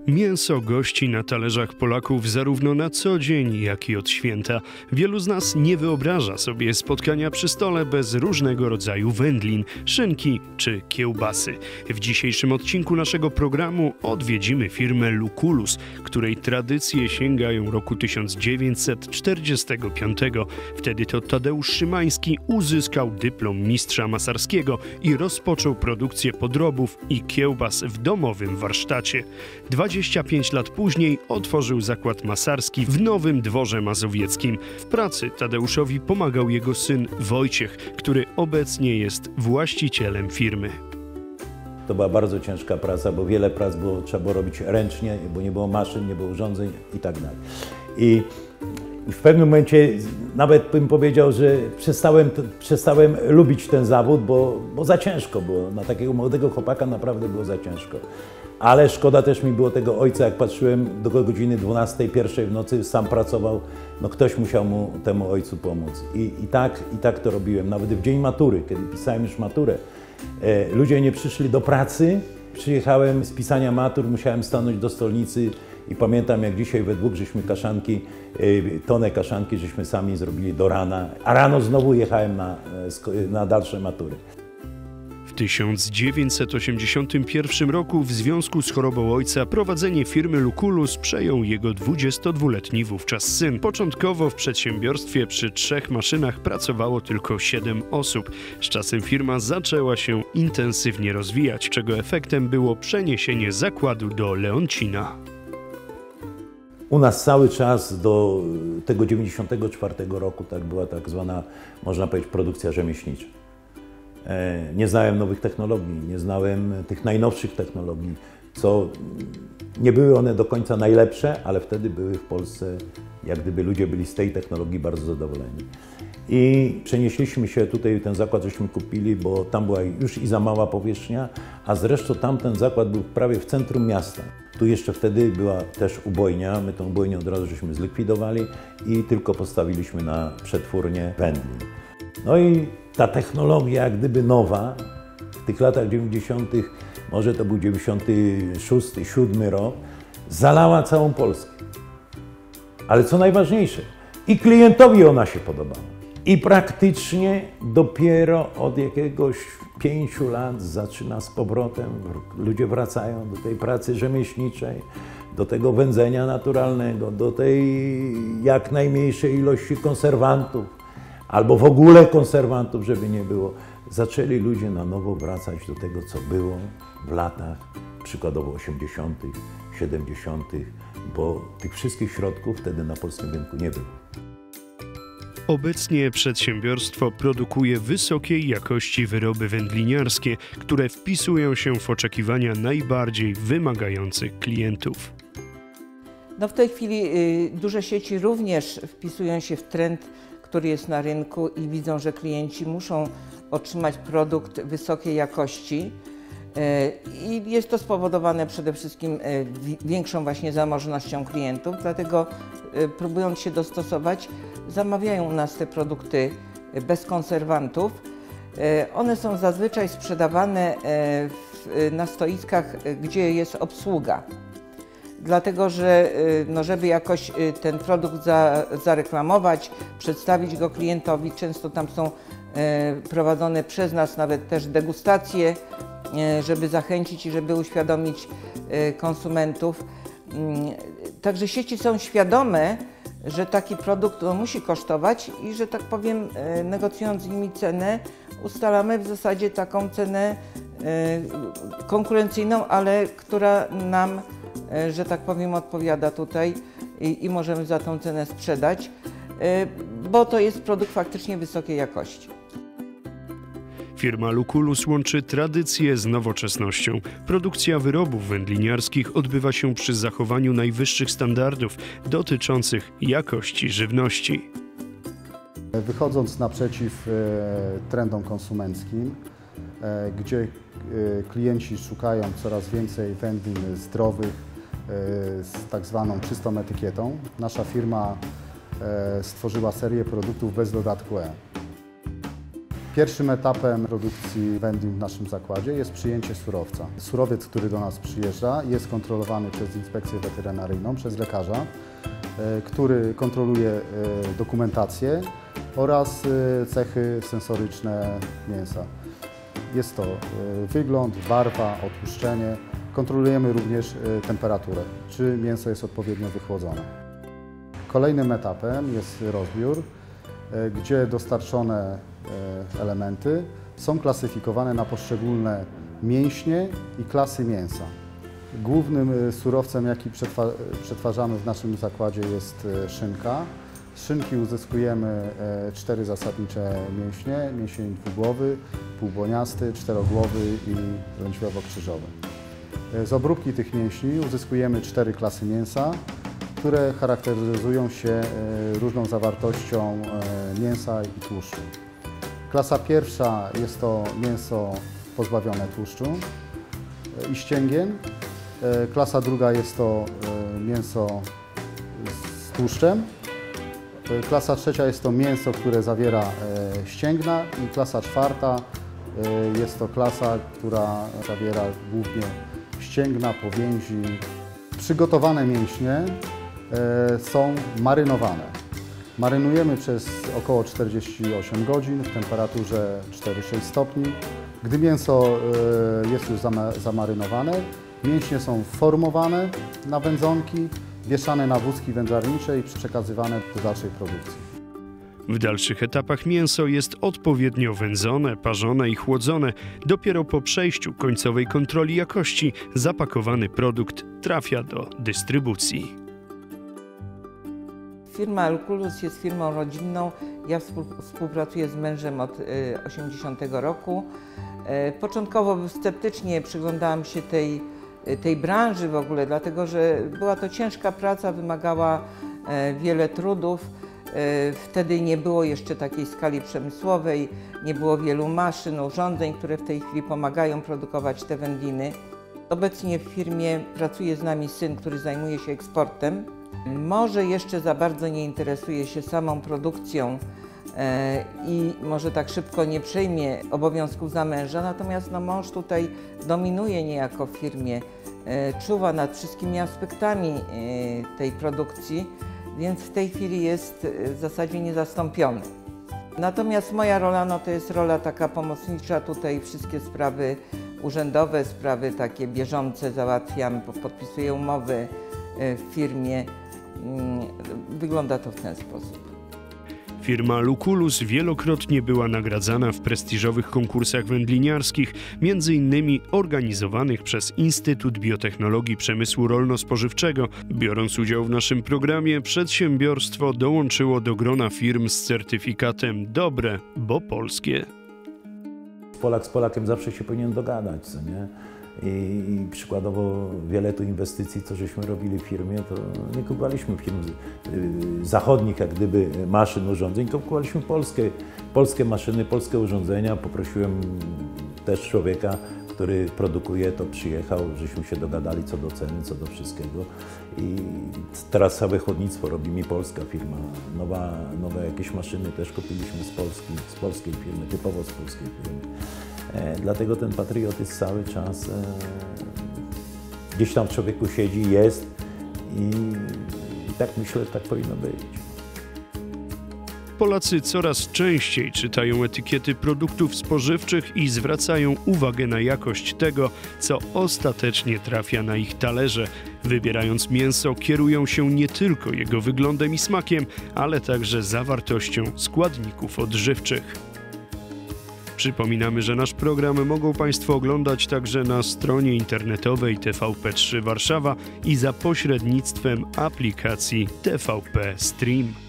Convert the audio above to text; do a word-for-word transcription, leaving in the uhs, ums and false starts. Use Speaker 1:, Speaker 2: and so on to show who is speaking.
Speaker 1: Mięso gości na talerzach Polaków zarówno na co dzień, jak i od święta. Wielu z nas nie wyobraża sobie spotkania przy stole bez różnego rodzaju wędlin, szynki czy kiełbasy. W dzisiejszym odcinku naszego programu odwiedzimy firmę Lucullus, której tradycje sięgają roku tysiąc dziewięćset czterdziestego piątego. Wtedy to Tadeusz Szymański uzyskał dyplom mistrza masarskiego i rozpoczął produkcję podrobów i kiełbas w domowym warsztacie. dwadzieścia pięć lat później otworzył zakład masarski w Nowym Dworze Mazowieckim. W pracy Tadeuszowi pomagał jego syn Wojciech, który obecnie jest właścicielem firmy.
Speaker 2: To była bardzo ciężka praca, bo wiele prac było, trzeba było robić ręcznie, bo nie było maszyn, nie było urządzeń i tak dalej. I w pewnym momencie nawet bym powiedział, że przestałem, przestałem lubić ten zawód, bo, bo za ciężko było. Na takiego młodego chłopaka naprawdę było za ciężko. Ale szkoda też mi było tego ojca, jak patrzyłem do godziny dwunastej, pierwszej w nocy, sam pracował, no ktoś musiał mu, temu ojcu pomóc. I, i, tak, i tak to robiłem, nawet w dzień matury, kiedy pisałem już maturę. E, ludzie nie przyszli do pracy, przyjechałem z pisania matur, musiałem stanąć do stolnicy i pamiętam, jak dzisiaj we dwóch żeśmy kaszanki, e, tonę kaszanki żeśmy sami zrobili do rana, a rano znowu jechałem na, na dalsze matury.
Speaker 1: W tysiąc dziewięćset osiemdziesiątym pierwszym roku w związku z chorobą ojca prowadzenie firmy Lucullus przejął jego dwudziestodwuletni wówczas syn. Początkowo w przedsiębiorstwie przy trzech maszynach pracowało tylko siedem osób. Z czasem firma zaczęła się intensywnie rozwijać, czego efektem było przeniesienie zakładu do Leoncina.
Speaker 2: U nas cały czas do tego dziewięćdziesiątego czwartego roku tak była tak zwana, można powiedzieć, produkcja rzemieślnicza. Nie znałem nowych technologii, nie znałem tych najnowszych technologii, co nie były one do końca najlepsze, ale wtedy były w Polsce, jak gdyby ludzie byli z tej technologii bardzo zadowoleni. I przenieśliśmy się tutaj, ten zakład żeśmy kupili, bo tam była już i za mała powierzchnia, a zresztą tamten zakład był prawie w centrum miasta. Tu jeszcze wtedy była też ubojnia, my tą ubojnię od razu żeśmy zlikwidowali i tylko postawiliśmy na przetwórnię wędlin. No i ta technologia, jak gdyby nowa, w tych latach dziewięćdziesiątych, może to był dziewięćdziesiąty szósty, siódmy rok, zalała całą Polskę. Ale co najważniejsze, i klientowi ona się podobała. I praktycznie dopiero od jakiegoś pięciu lat zaczyna z powrotem, ludzie wracają do tej pracy rzemieślniczej, do tego wędzenia naturalnego, do tej jak najmniejszej ilości konserwantów, albo w ogóle konserwantów, żeby nie było. Zaczęli ludzie na nowo wracać do tego, co było w latach przykładowo osiemdziesiątych, siedemdziesiątych, bo tych wszystkich środków wtedy na polskim rynku nie było.
Speaker 1: Obecnie przedsiębiorstwo produkuje wysokiej jakości wyroby wędliniarskie, które wpisują się w oczekiwania najbardziej wymagających klientów.
Speaker 3: No w tej chwili y, duże sieci również wpisują się w trend, który jest na rynku i widzą, że klienci muszą otrzymać produkt wysokiej jakości. I jest to spowodowane przede wszystkim większą właśnie zamożnością klientów, dlatego próbując się dostosować, zamawiają u nas te produkty bez konserwantów. One są zazwyczaj sprzedawane na stoiskach, gdzie jest obsługa. Dlatego, że no, żeby jakoś ten produkt za, zareklamować, przedstawić go klientowi, często tam są e, prowadzone przez nas nawet też degustacje, e, żeby zachęcić i żeby uświadomić e, konsumentów. E, także sieci są świadome, że taki produkt no, musi kosztować i że tak powiem, e, negocjując z nimi cenę, ustalamy w zasadzie taką cenę e, konkurencyjną, ale która nam, że tak powiem, odpowiada tutaj i, i możemy za tą cenę sprzedać, bo to jest produkt faktycznie wysokiej jakości.
Speaker 1: Firma Lucullus łączy tradycję z nowoczesnością. Produkcja wyrobów wędliniarskich odbywa się przy zachowaniu najwyższych standardów dotyczących jakości żywności.
Speaker 4: Wychodząc naprzeciw trendom konsumenckim, gdzie klienci szukają coraz więcej wędlin zdrowych, z tak zwaną czystą etykietą, nasza firma stworzyła serię produktów bez dodatku E. Pierwszym etapem produkcji wędlin w naszym zakładzie jest przyjęcie surowca. Surowiec, który do nas przyjeżdża, jest kontrolowany przez inspekcję weterynaryjną, przez lekarza, który kontroluje dokumentację oraz cechy sensoryczne mięsa. Jest to wygląd, barwa, odtłuszczenie. Kontrolujemy również temperaturę, czy mięso jest odpowiednio wychłodzone. Kolejnym etapem jest rozbiór, gdzie dostarczone elementy są klasyfikowane na poszczególne mięśnie i klasy mięsa. Głównym surowcem, jaki przetwarzamy w naszym zakładzie, jest szynka. Z szynki uzyskujemy cztery zasadnicze mięśnie, mięsień dwugłowy, półbłoniasty, czterogłowy i lędźwiowo-krzyżowy. Z obróbki tych mięśni uzyskujemy cztery klasy mięsa, które charakteryzują się różną zawartością mięsa i tłuszczu. Klasa pierwsza jest to mięso pozbawione tłuszczu i ścięgien. Klasa druga jest to mięso z tłuszczem. Klasa trzecia jest to mięso, które zawiera ścięgna i klasa czwarta jest to klasa, która zawiera głównie ścięgna, powięzi. Przygotowane mięśnie są marynowane. Marynujemy przez około czterdzieści osiem godzin w temperaturze cztery do sześciu stopni. Gdy mięso jest już zamarynowane, mięśnie są formowane na wędzonki, wieszane na wózki wędzarnicze i przekazywane do dalszej produkcji.
Speaker 1: W dalszych etapach mięso jest odpowiednio wędzone, parzone i chłodzone. Dopiero po przejściu końcowej kontroli jakości zapakowany produkt trafia do dystrybucji.
Speaker 3: Firma Lucullus jest firmą rodzinną. Ja współpracuję z mężem od tysiąc dziewięćset osiemdziesiątego roku. Początkowo sceptycznie przyglądałam się tej, tej branży w ogóle, dlatego że była to ciężka praca, wymagała wiele trudów. Wtedy nie było jeszcze takiej skali przemysłowej, nie było wielu maszyn, urządzeń, które w tej chwili pomagają produkować te wędliny. Obecnie w firmie pracuje z nami syn, który zajmuje się eksportem. Może jeszcze za bardzo nie interesuje się samą produkcją i może tak szybko nie przejmie obowiązków za męża, natomiast no, mąż tutaj dominuje niejako w firmie, czuwa nad wszystkimi aspektami tej produkcji, więc w tej chwili jest w zasadzie niezastąpiony. Natomiast moja rola no, to jest rola taka pomocnicza, tutaj wszystkie sprawy urzędowe, sprawy takie bieżące załatwiam, podpisuję umowy w firmie. Wygląda to w ten sposób.
Speaker 1: Firma Lucullus wielokrotnie była nagradzana w prestiżowych konkursach wędliniarskich, między innymi organizowanych przez Instytut Biotechnologii Przemysłu Rolno-Spożywczego. Biorąc udział w naszym programie, przedsiębiorstwo dołączyło do grona firm z certyfikatem Dobre, bo polskie.
Speaker 2: Polak z Polakiem zawsze się powinien dogadać, co nie? I, I przykładowo wiele tu inwestycji, co żeśmy robili w firmie, to nie kupowaliśmy firm y, zachodnich, jak gdyby maszyn, urządzeń, tylko kupowaliśmy polskie, polskie maszyny, polskie urządzenia. Poprosiłem też człowieka, który produkuje, to przyjechał, żeśmy się dogadali co do ceny, co do wszystkiego. I teraz całe chłodnictwo robi mi polska firma. Nowa, nowe jakieś maszyny też kupiliśmy z Polski, z polskiej firmy, typowo z polskiej firmy. E, dlatego ten patriotyzm cały czas e, gdzieś tam w człowieku siedzi, jest i, i tak myślę, że tak powinno być.
Speaker 1: Polacy coraz częściej czytają etykiety produktów spożywczych i zwracają uwagę na jakość tego, co ostatecznie trafia na ich talerze. Wybierając mięso, kierują się nie tylko jego wyglądem i smakiem, ale także zawartością składników odżywczych. Przypominamy, że nasz program mogą Państwo oglądać także na stronie internetowej T V P trzy Warszawa i za pośrednictwem aplikacji T V P Stream.